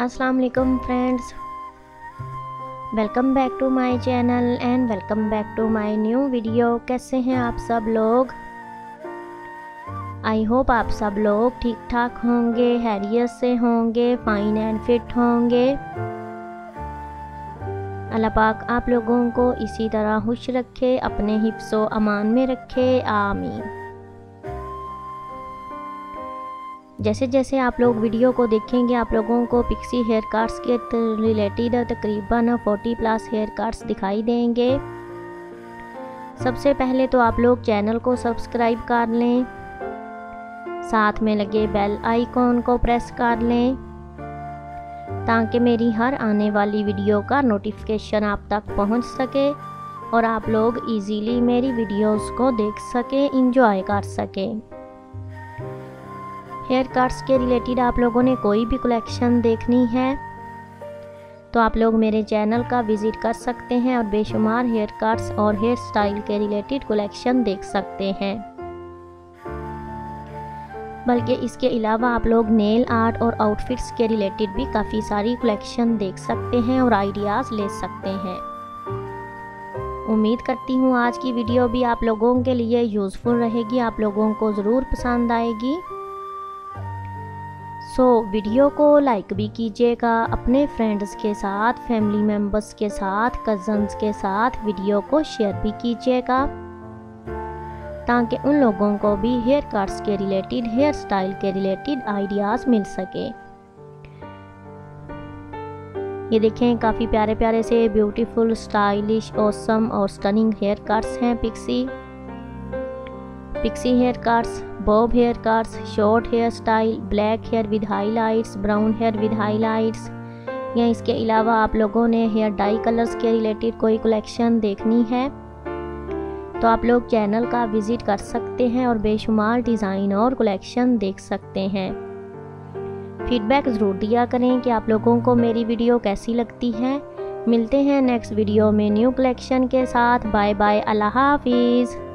अस्सलाम वालेकुम friends, welcome back to my channel and welcome back to my new video. कैसे हैं आप सब लोग? आई होप आप सब लोग ठीक ठाक होंगे, हैरियत से होंगे, फाइन एंड फिट होंगे। अल्लाह पाक आप लोगों को इसी तरह खुश रखे, अपने हिफ्ज़ो अमान में रखे, आमीन। जैसे जैसे आप लोग वीडियो को देखेंगे आप लोगों को पिक्सी हेयर कट्स के रिलेटेड तकरीबन 40+ हेयर कट्स दिखाई देंगे। सबसे पहले तो आप लोग चैनल को सब्सक्राइब कर लें, साथ में लगे बेल आइकॉन को प्रेस कर लें ताकि मेरी हर आने वाली वीडियो का नोटिफिकेशन आप तक पहुंच सके और आप लोग इजीली मेरी वीडियोस को देख सकें, इंजॉय कर सकें। हेयर कट्स के रिलेटेड आप लोगों ने कोई भी कलेक्शन देखनी है तो आप लोग मेरे चैनल का विज़िट कर सकते हैं और बेशुमार हेयर कट्स और हेयर स्टाइल के रिलेटेड कलेक्शन देख सकते हैं। बल्कि इसके अलावा आप लोग नेल आर्ट और आउटफिट्स के रिलेटेड भी काफ़ी सारी कलेक्शन देख सकते हैं और आइडियाज़ ले सकते हैं। उम्मीद करती हूँ आज की वीडियो भी आप लोगों के लिए यूज़फुल रहेगी, आप लोगों को ज़रूर पसंद आएगी। वीडियो को लाइक भी कीजिएगा, अपने फ्रेंड्स के साथ, फैमिली मेम्बर्स के साथ, कज़न्स के साथ वीडियो को शेयर भी कीजिएगा ताकि उन लोगों को भी हेयर कट्स के रिलेटेड, हेयर स्टाइल के रिलेटेड आइडियाज़ मिल सके। ये देखें काफ़ी प्यारे प्यारे से ब्यूटीफुल, स्टाइलिश, ऑसम और स्टनिंग हेयर कट्स हैं। Pixie hair cuts, bob hair cuts, short hair style, black hair with highlights, brown hair with highlights, या इसके अलावा आप लोगों ने हेयर डाई कलर्स के रिलेटेड कोई कलेक्शन देखनी है तो आप लोग चैनल का विज़िट कर सकते हैं और बेशुमार डिज़ाइन और कलेक्शन देख सकते हैं। फीडबैक ज़रूर दिया करें कि आप लोगों को मेरी वीडियो कैसी लगती है। मिलते हैं नेक्स्ट वीडियो में न्यू कलेक्शन के साथ। बाय बाय, अल्लाह हाफिज़।